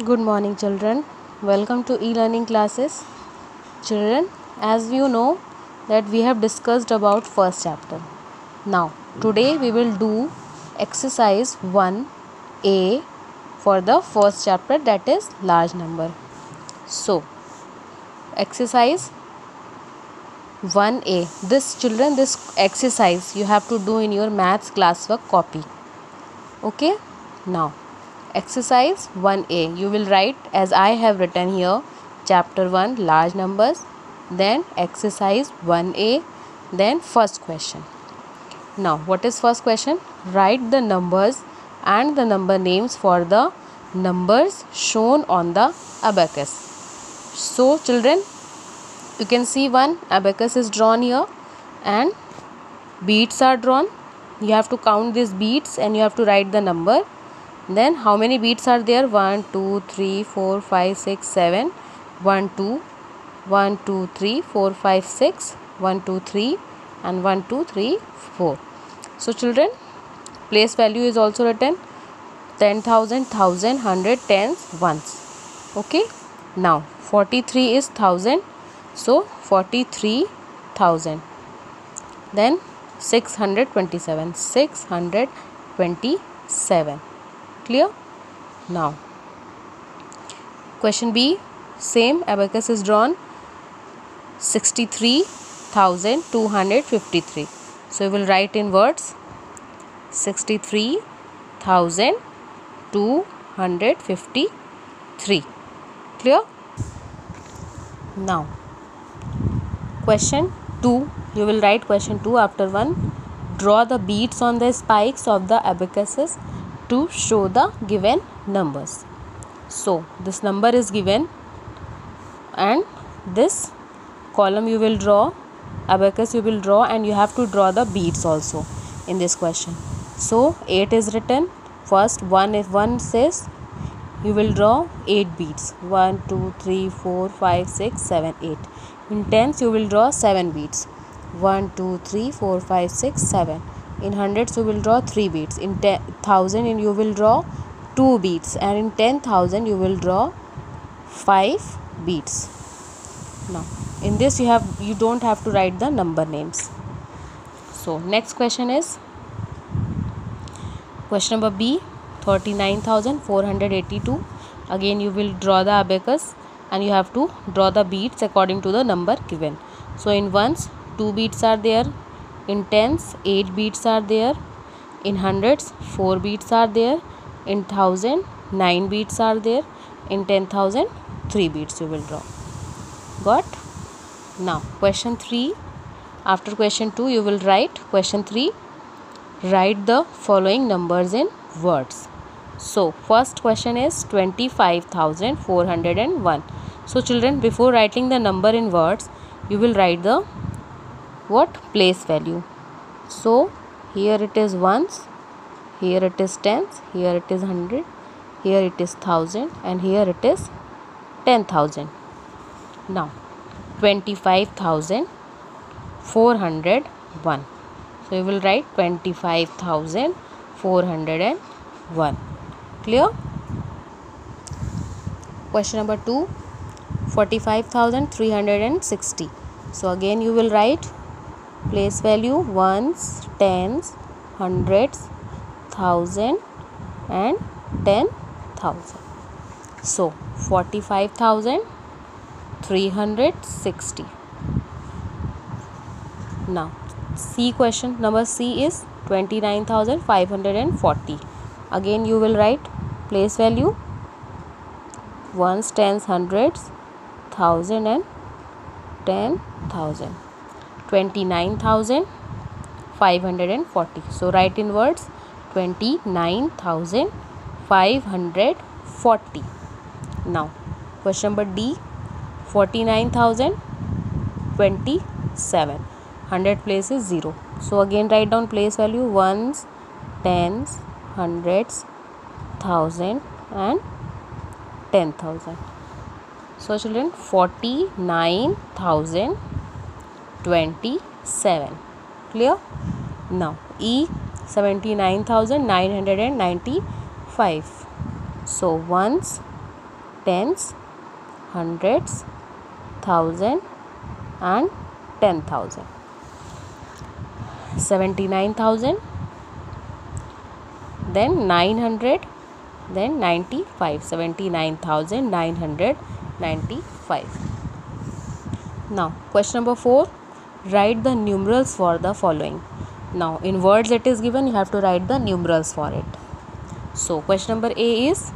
Good morning, children. Welcome to e-learning classes. Children, as you know that we have discussed about first chapter. Now, today we will do exercise 1A for the first chapter, that is large number. So, exercise 1A. This exercise you have to do in your maths classwork copy. Okay? Now, exercise 1A, you will write as I have written here, chapter 1 large numbers, then exercise 1A, then first question. Now what is first question? Write the numbers and the number names for the numbers shown on the abacus. So children, you can see one abacus is drawn here and beads are drawn. You have to count these beads and you have to write the number. Then how many beads are there? 1 2 3 4 5 6 7. 1 2 1 2 3 4 5 6 1 2 3 and 1 2 3 4. So children, place value is also written 10,000, 1,000, 100, tens, ones. Okay. Now 43 is 1,000. So 43,000. Then 627. 627. Clear? Now question B, same abacus is drawn, 63,253. so we will write in words 63,253. Clear? Now question 2, you will write question 2 after 1. Draw the beads on the spikes of the abacuses to show the given numbers. So this number is given and this column you will draw, abacus you will draw, and you have to draw the beads also in this question. So 8 is written first. 1, if 1 says, you will draw 8 beads. 1 2 3 4 5 6 7 8. In tens you will draw 7 beads. 1 2 3 4 5 6 7. In hundreds you will draw 3 beads. In 10,000 you will draw 2 beads, and in 10,000 you will draw 5 beads. Now in this you don't have to write the number names. So next question is question number B, 39,482. Again you will draw the abacus and you have to draw the beads according to the number given. So in ones 2 beads are there. In tens 8 beads are there. In hundreds 4 beads are there. In 1,000 9 beads are there. In 10,000 3 beads you will draw. Got? Now question 3, after question 2 you will write question 3. Write the following numbers in words. So first question is 25,401. So children, before writing the number in words, you will write the place value. So here it is ones, here it is tens, here it is 100, here it is 1,000, and here it is 10,000. Now 25,401. So you will write 25,401. Clear? Question number 2, 45,360. So again you will write place value ones, tens, hundreds, 1,000 and 10,000. So 45,360. Now C question number C is 29,540. Again you will write place value ones, tens, hundreds, 1,000 and 10,000. 29,540. So write in words 29,540. Now question number D, 49,027. 100 place is 0. So again write down place value ones, tens, hundreds, 1,000 and 10,000. So children, 49,027. Clear? Now E, 79,995. So ones, tens, hundreds, thousand and 10,000. 79,000, then 900, then 95. 79,995. Now question number 4, write the numerals for the following. Now in words it is given, you have to write the numerals for it. So question number A is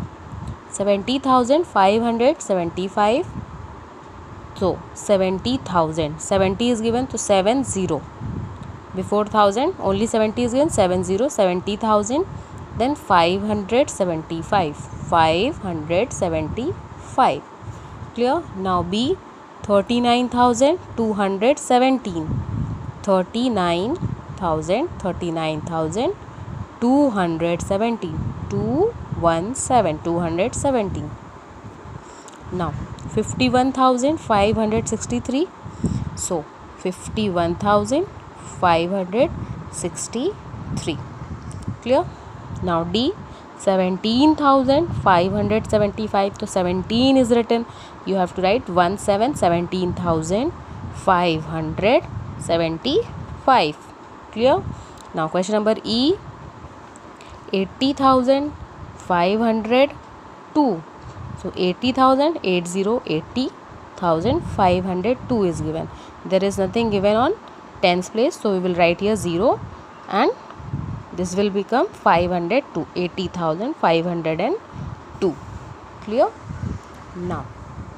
70,575. So 70,000, 70 is given, so 70. Before 1000 only 70 is given, 70, 70,000, then 575, 575. Clear? Now B, 39,217, 39,000, 39,217, 217, 217. Now 51,563. So 51,563. Clear? Now D, 17,575. So 17 is written, you have to write 17,575. Clear? Now question number E, 80,502. So 80,000, 80,502 is given. There is nothing given on tens place, so we will write here 0 and this will become 502. 80,502. Clear? Now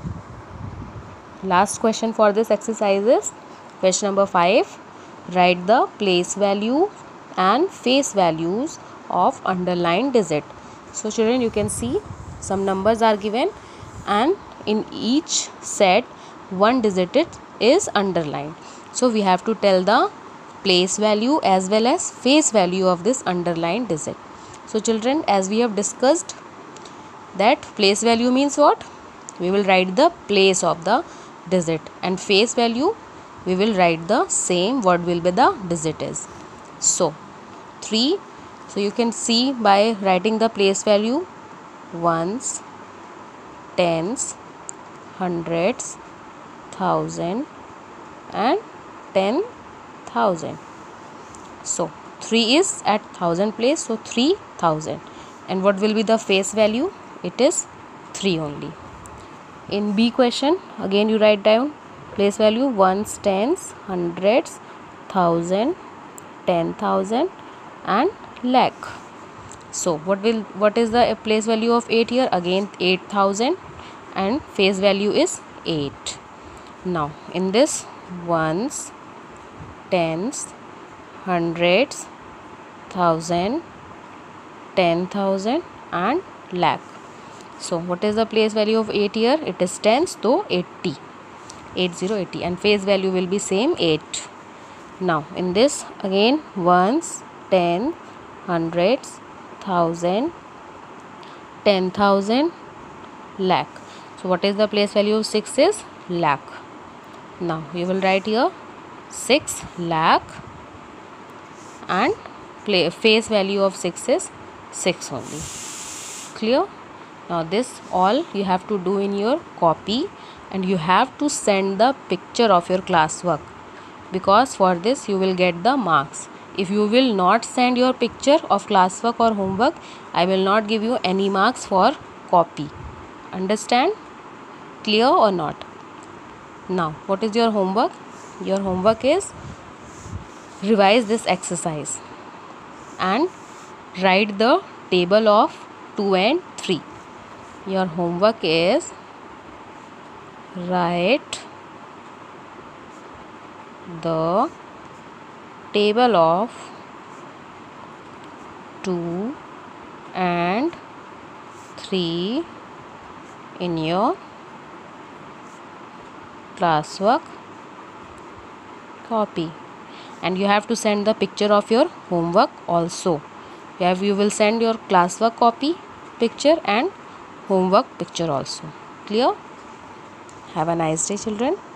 last question for this exercise is question number 5. Write the place value and face values of underlined digit. So children, you can see some numbers are given and in each set one digit is underlined. So we have to tell the place value as well as face value of this underlined digit. So children, as we have discussed that place value means what? We will write the place of the digit, and face value we will write the same what will be the digit is. So 3. So you can see by writing the place value, ones, tens, hundreds, thousand and 10,000. So 3 is at thousand place, so 3,000. And what will be the face value? It is 3 only. In B question, again you write down place value, ones, tens, hundreds, thousand, 10,000 and lakh. So what is the place value of 8 here? Again 8,000 and face value is 8. Now in this ones, tens, hundreds, thousand, 10,000 and lakh. So what is the place value of 8 here? It is tens, so 80. 80, and face value will be same 8. Now in this again ones, ten, hundreds, thousand, 10,000, lakh. So what is the place value of 6 is lakh. Now you will write here 6 lakh and face value of 6 is 6 only. Clear? Now this all you have to do in your copy, and you have to send the picture of your classwork, because for this you will get the marks. If you will not send your picture of classwork or homework, I will not give you any marks for copy. Understand? Clear or not? Now what is your homework? Your homework is revise this exercise and write the table of 2 and 3. Your homework is write the table of 2 and 3 in your classwork copy, and you have to send the picture of your homework also. You will send your classwork copy picture and homework picture also. Clear? Have a nice day, children.